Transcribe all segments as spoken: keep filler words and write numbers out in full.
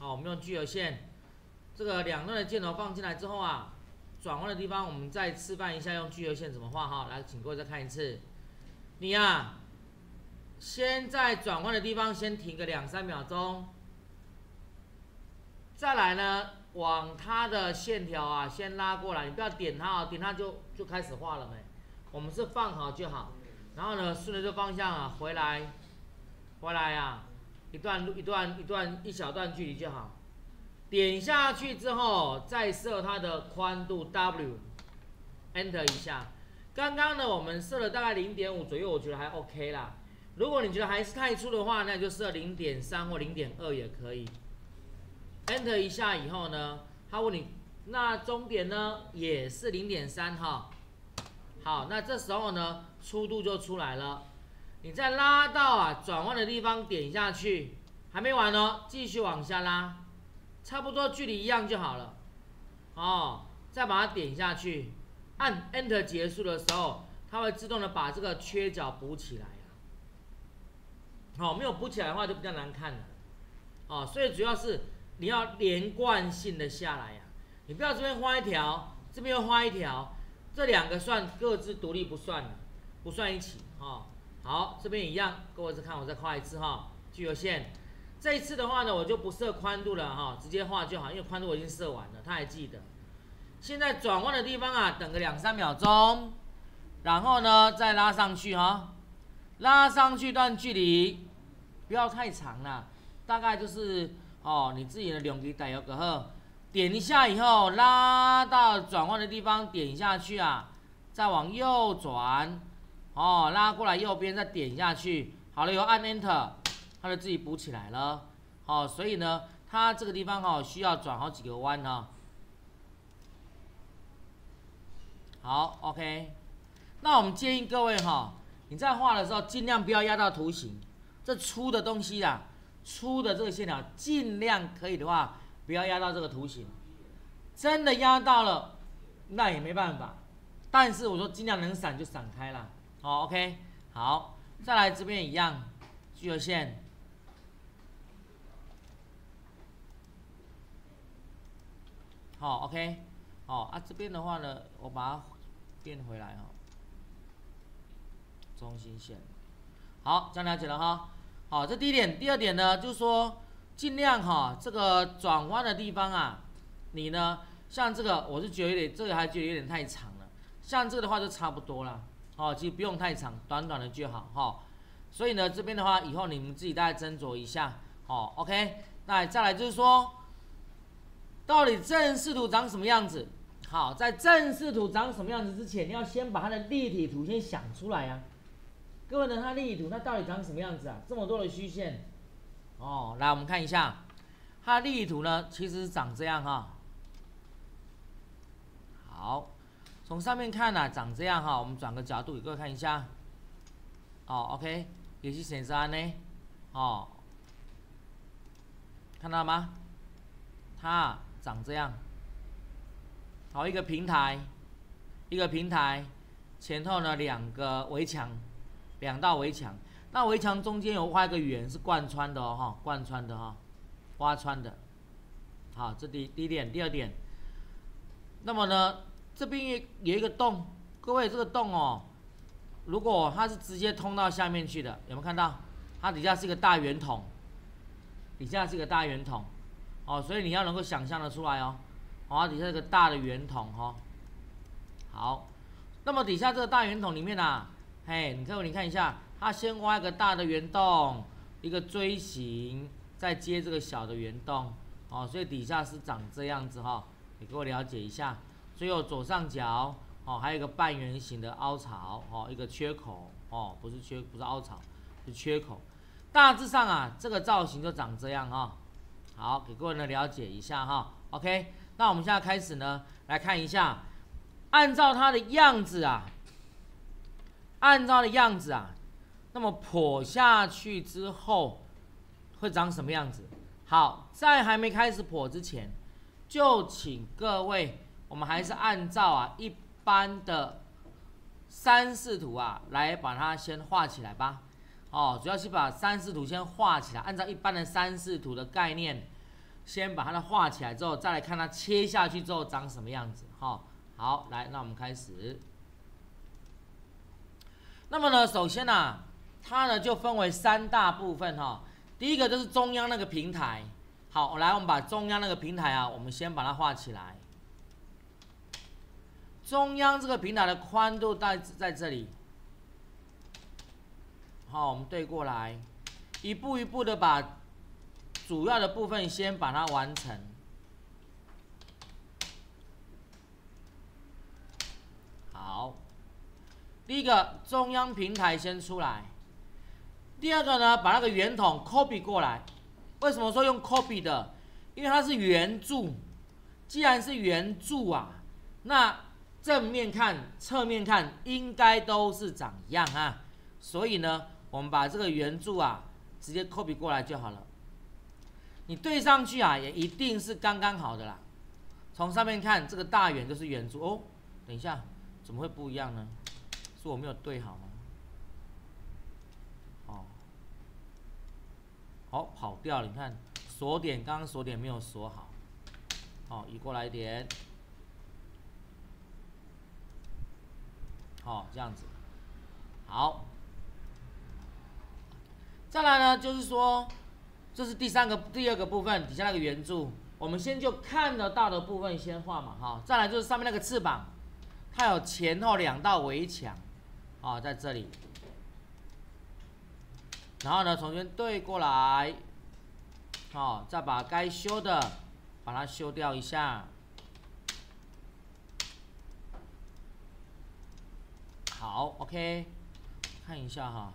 好，我们用聚合线，这个两端的箭头放进来之后啊，转弯的地方我们再示范一下用聚合线怎么画哈。来，请各位再看一次。你呀、啊，先在转弯的地方先停个两三秒钟，再来呢，往它的线条啊先拉过来，你不要点它啊，点它就就开始画了没？我们是放好就好，然后呢，顺着这方向啊回来，回来啊，一段路一段一段一小段距离就好。点下去之后，再设它的宽度 W，Enter 一下。刚刚呢，我们设了大概 零点五 左右，我觉得还 OK 啦。如果你觉得还是太粗的话，那就设 零点三 或 零点二 也可以。Enter 一下以后呢，他问你，那终点呢也是 零点三 哈。好，那这时候呢，粗度就出来了。你再拉到啊转弯的地方点下去，还没完哦，继续往下拉，差不多距离一样就好了。哦，再把它点下去，按 Enter 结束的时候，它会自动的把这个缺角补起来啊。好、哦，没有补起来的话就比较难看了。哦，所以主要是你要连贯性的下来呀、啊，你不要这边画一条，这边又画一条。这两个算各自独立不算的，不算一起哈、哦。好，这边一样，各位再看我再画一次哈、哦，聚合线。这一次的话呢，我就不设宽度了哈、哦，直接画就好，因为宽度我已经设完了，他还记得。现在转弯的地方啊，等个两三秒钟，然后呢再拉上去哈、哦，拉上去一段距离，不要太长了，大概就是哦你自己的两支带有个好。点一下以后，拉到转弯的地方，点下去啊，再往右转，哦，拉过来右边，再点下去，好了以后按 Enter， 它就自己补起来了。哦，所以呢，它这个地方哦需要转好几个弯哈、哦。好 ，OK， 那我们建议各位哈、哦，你在画的时候尽量不要压到图形，这粗的东西啊，粗的这个线条，尽量可以的话。不要压到这个图形，真的压到了，那也没办法。但是我说尽量能闪就闪开了。好 ，OK， 好，再来这边一样，聚合线。好 ，OK， 好啊，这边的话呢，我把它变回来哈，中心线。好，这样了解了哈。好，这第一点，第二点呢，就是说。尽量哈，这个转弯的地方啊，你呢，像这个我是觉得有点，这个还觉得有点太长了。像这个的话就差不多了，哦，其实不用太长，短短的就好哈、哦。所以呢，这边的话，以后你们自己大概斟酌一下，哦 ，OK。那再来就是说，到底正视图长什么样子？好，在正视图长什么样子之前，你要先把它的立体图先想出来呀、啊。各位呢，它立体图它到底长什么样子啊？这么多的虚线。哦，来我们看一下，它的立体图呢，其实是长这样哈。好，从上面看呢、啊，长这样哈。我们转个角度给各位看一下。哦 ，OK， 也是显示安呢。哦，看到吗？它长这样。好，一个平台，一个平台，前后呢两个围墙，两道围墙。那围墙中间有画一个圆，是贯穿的哦，哈，贯穿的哈、哦，挖穿的。好，这第第一点，第二点。那么呢，这边有一个洞，各位这个洞哦，如果它是直接通到下面去的，有没有看到？它底下是一个大圆筒，底下是一个大圆筒，哦，所以你要能够想象的出来哦，哦，底下是个大的圆筒哈、哦。好，那么底下这个大圆筒里面啊，嘿，你各位你看一下。它先挖一个大的圆洞，一个锥形，再接这个小的圆洞，哦，所以底下是长这样子哈、哦，你给我了解一下。最后左上角哦，还有一个半圆形的凹槽哦，一个缺口哦，不是缺不是凹槽，是缺口。大致上啊，这个造型就长这样哈、哦。好，给各位呢了解一下哈、哦。OK， 那我们现在开始呢来看一下，按照它的样子啊，按照它的样子啊。那么剖下去之后会长什么样子？好，在还没开始剖之前，就请各位，我们还是按照啊一般的三视图啊来把它先画起来吧。哦，主要是把三视图先画起来，按照一般的三视图的概念， 先把它的画起来之后，再来看它切下去之后长什么样子。哈、哦，好，来，那我们开始。那么呢，首先呢、啊，它呢就分为三大部分哈、哦。第一个就是中央那个平台。好，来，我们把中央那个平台啊，我们先把它画起来。中央这个平台的宽度在在这里。好，我们对过来，一步一步的把主要的部分先把它完成。好，第一个中央平台先出来。第二个呢，把那个圆筒 copy 过来。为什么说用 copy 的？因为它是圆柱。既然是圆柱啊，那正面看、侧面看应该都是长一样啊。所以呢，我们把这个圆柱啊，直接 copy 过来就好了。你对上去啊，也一定是刚刚好的啦。从上面看，这个大圆就是圆柱哦。等一下，怎么会不一样呢？是我没有对好吗？哦，好，跑掉了。你看锁点，刚刚锁点没有锁好。好，移过来一点。好，这样子。好。再来呢，就是说，这是第三个、第二个部分，底下那个圆柱，我们先就看得到的部分先画嘛，哈。再来就是上面那个翅膀，它有前后两道围墙，啊，在这里。然后呢，从这边对过来，好，再把该修的把它修掉一下。好 ，OK， 看一下哈。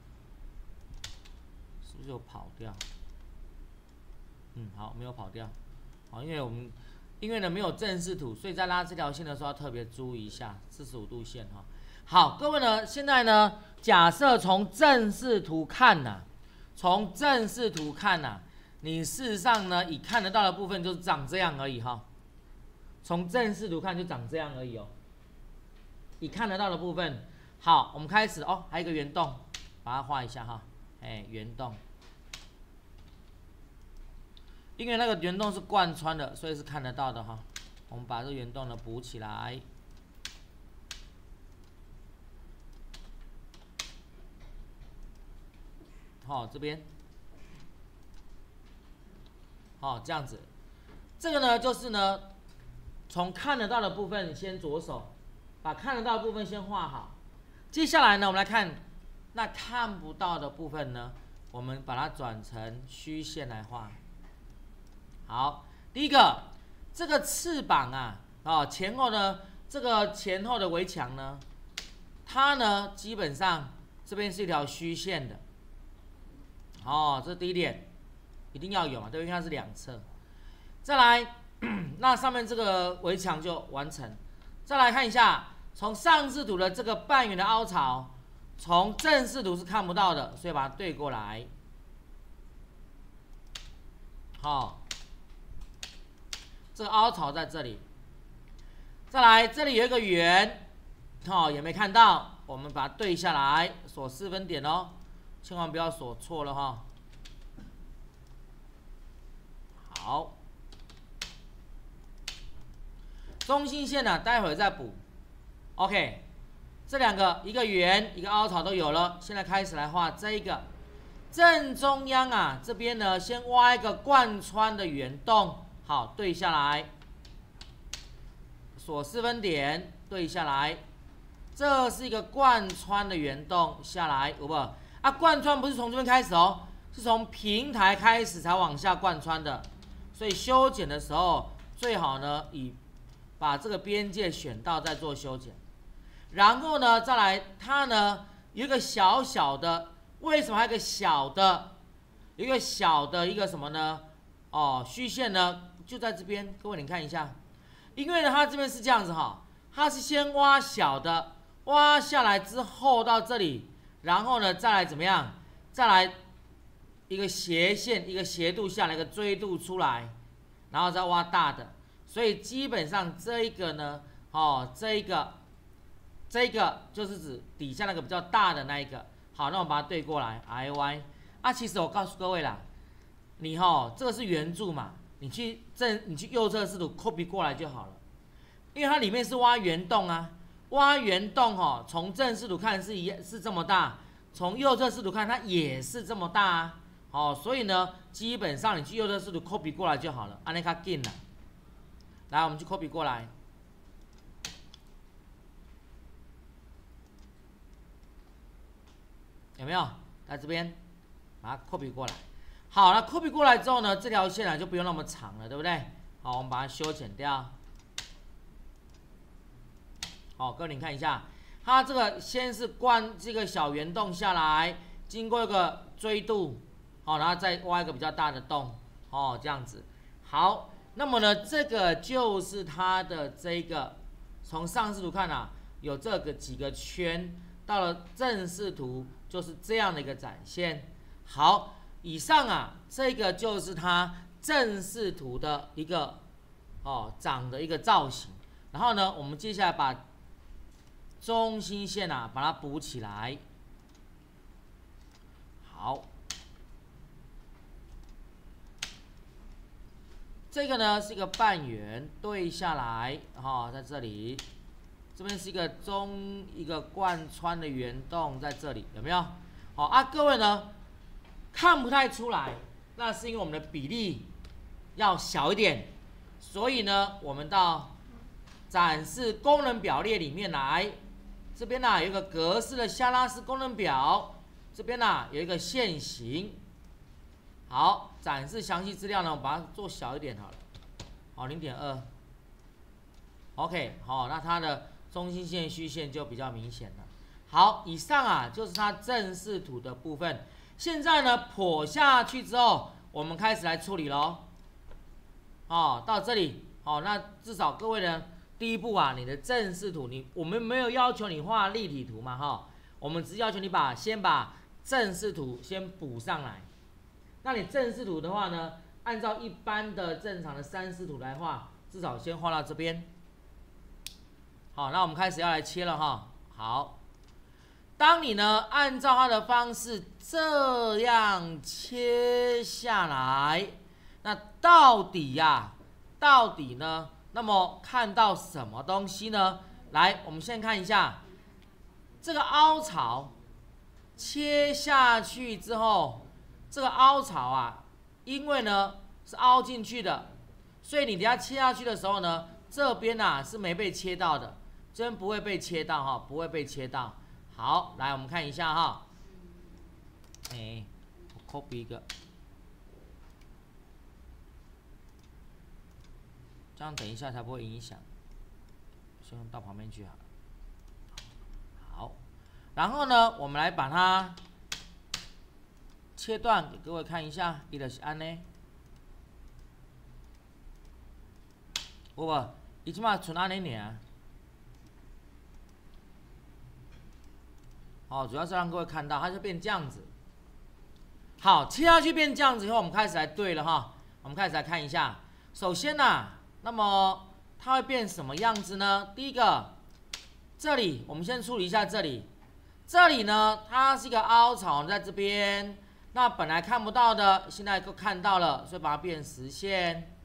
是不是有跑掉？嗯，好，没有跑掉。好，因为我们因为呢没有正视图，所以在拉这条线的时候要特别注意一下四十五度线哈。好，各位呢，现在呢，假设从正视图看呐、啊，从正视图看呐、啊，你事实上呢，以看得到的部分就是长这样而已哈。从正视图看就长这样而已哦。以看得到的部分，好，我们开始哦，还有一个圆洞，把它画一下哈。哎，圆洞，因为那个圆洞是贯穿的，所以是看得到的哈。我们把这个圆洞呢补起来。好、哦，这边，好、哦，这样子。这个呢，就是呢，从看得到的部分先着手，把看得到的部分先画好。接下来呢，我们来看。那看不到的部分呢，我们把它转成虚线来画。好，第一个，这个翅膀啊，哦，前后呢，这个前后的围墙呢，它呢基本上这边是一条虚线的。哦，这是第一点，一定要有嘛，对不对？因为它是两侧。再来，那上面这个围墙就完成。再来看一下，从上视图的这个半圆的凹槽。从正视图是看不到的，所以把它对过来。好，这个凹槽在这里。再来，这里有一个圆，好，也没看到，我们把它对下来，锁四分点哦，千万不要锁错了哈。好，中心线呢、啊，待会儿再补。OK。这两个，一个圆，一个凹槽都有了。现在开始来画这一个正中央啊，这边呢，先挖一个贯穿的圆洞，好，对下来，锁四分点，对下来，这是一个贯穿的圆洞，下来，有不？啊，贯穿不是从这边开始哦，是从平台开始才往下贯穿的，所以修剪的时候最好呢，以把这个边界选到再做修剪。然后呢，再来，它呢有一个小小的，为什么还有一个小的，有一个小的一个什么呢？哦，虚线呢就在这边，各位你看一下，因为呢它这边是这样子哈，它是先挖小的，挖下来之后到这里，然后呢再来怎么样？再来一个斜线，一个斜度下来，一个锥度出来，然后再挖大的，所以基本上这一个呢，哦，这一个。这个就是指底下那个比较大的那一个，好，那我们把它对过来 ，I Y。啊，其实我告诉各位啦，你哈、哦、这个是圆柱嘛， 你去正你去右侧视图 copy 过来就好了，因为它里面是挖圆洞啊，挖圆洞哦，从正视图看是一是这么大，从右侧视图看它也是这么大啊，哦，所以呢，基本上你去右侧视图 copy 过来就好了，安尼较紧啦。来，我们去 copy 过来。有没有在这边把它 copy 过来？好，那 copy 过来之后呢，这条线啊就不用那么长了，对不对？好，我们把它修剪掉。好，各位你看一下，它这个先是灌这个小圆洞下来，经过一个锥度，好，然后再挖一个比较大的洞，哦，这样子。好，那么呢，这个就是它的这个从上视图看啊，有这个几个圈，到了正视图。就是这样的一个展现。好，以上啊，这个就是它正视图的一个哦长的一个造型。然后呢，我们接下来把中心线啊把它补起来。好，这个呢是一个半圆对下来，哈、哦，在这里。这边是一个中一个贯穿的圆洞在这里，有没有？好啊，各位呢看不太出来，那是因为我们的比例要小一点，所以呢，我们到展示功能表列里面来，这边呢、啊、有一个格式的下拉式功能表，这边呢、啊、有一个线型。好，展示详细资料呢，我把它做小一点好了，好，零点二。OK， 好，那它的中心线虚线就比较明显了。好，以上啊就是它正视图的部分。现在呢，剖下去之后，我们开始来处理咯。哦，到这里，哦，那至少各位呢，第一步啊，你的正视图，你我们没有要求你画立体图嘛，哈、哦，我们只要求你把先把正视图先补上来。那你正视图的话呢，按照一般的正常的三视图来画，至少先画到这边。好，那我们开始要来切了哈。好，当你呢按照它的方式这样切下来，那到底呀、啊，到底呢？那么看到什么东西呢？来，我们先看一下这个凹槽切下去之后，这个凹槽啊，因为呢是凹进去的，所以你等下切下去的时候呢，这边啊是没被切到的。这边不会被切到哈，不会被切到。好，来我们看一下哈。哎，我 copy 一个，这样等一下才不会影响。先到旁边去好了。好，然后呢，我们来把它切断，给各位看一下，伊就是安呢。有无？伊即马剩安尼尔。哦，主要是让各位看到，它就变这样子。好，切下去变这样子以后，我们开始来对了哈。我们开始来看一下，首先呢、啊，那么它会变什么样子呢？第一个，这里我们先处理一下这里，这里呢它是一个凹槽在这边，那本来看不到的，现在都看到了，所以把它变实线。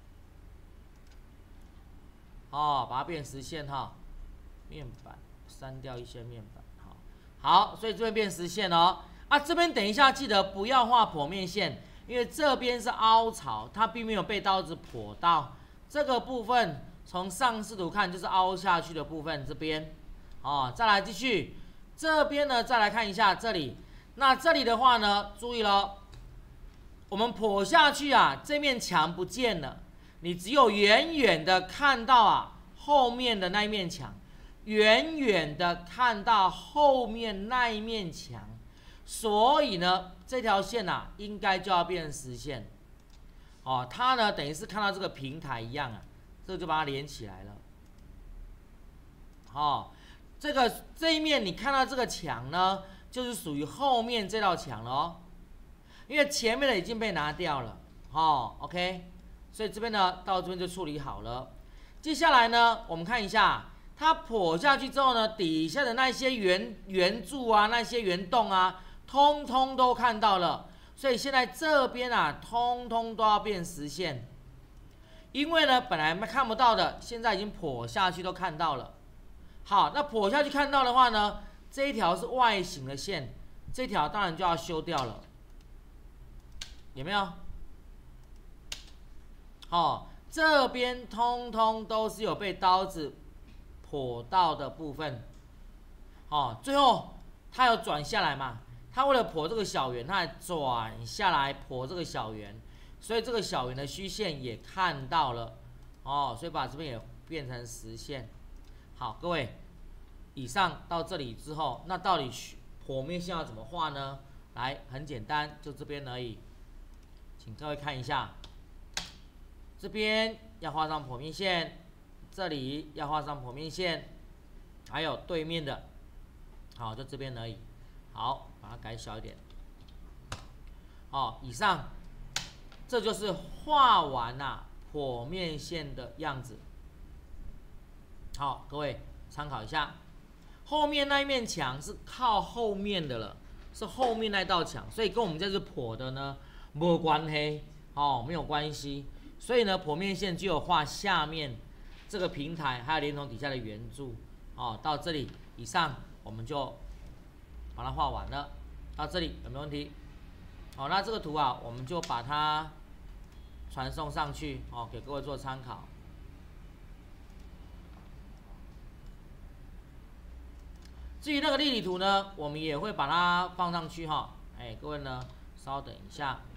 哦，把它变实线哈，面板删掉一些面板。好，所以这边变实线哦。啊，这边等一下记得不要画剖面线，因为这边是凹槽，它并没有被刀子剖到。这个部分从上视图看就是凹下去的部分，这边。哦，再来继续，这边呢再来看一下这里。那这里的话呢，注意咯，我们剖下去啊，这面墙不见了，你只有远远的看到啊后面的那一面墙。远远的看到后面那一面墙，所以呢，这条线啊，应该就要变成实线。哦，它呢，等于是看到这个平台一样啊，这个就把它连起来了。哦，这个这一面你看到这个墙呢，就是属于后面这道墙了哦，因为前面的已经被拿掉了。哦 ，OK， 所以这边呢，到这边就处理好了。接下来呢，我们看一下。它剖下去之后呢，底下的那些圆圆柱啊，那些圆洞啊，通通都看到了。所以现在这边啊，通通都要变实线。 因为呢，本来看不到的，现在已经剖下去都看到了。好，那剖下去看到的话呢，这一条是外形的线，这条当然就要修掉了，有没有？哦，这边通通都是有被刀子剖到的部分。哦，最后它有转下来嘛？它为了剖这个小圆，它还转下来剖这个小圆，所以这个小圆的虚线也看到了。哦，所以把这边也变成实线。好，各位，以上到这里之后，那到底剖面线要怎么画呢？来，很简单，就这边而已。请各位看一下，这边要画上剖面线，这里要画上剖面线，还有对面的，好，就这边而已。好，把它改小一点。好，以上这就是画完啊剖面线的样子。好，各位参考一下。后面那一面墙是靠后面的了，是后面那道墙，所以跟我们这次剖的呢没关系，哦，没有关系。所以呢，剖面线就有画下面这个平台，还有连同底下的圆柱。哦，到这里以上我们就把它画完了。到这里有没有问题？好，那这个图啊，我们就把它传送上去，哦，给各位做参考。至于那个立体图呢，我们也会把它放上去哈。哎，各位呢，稍等一下。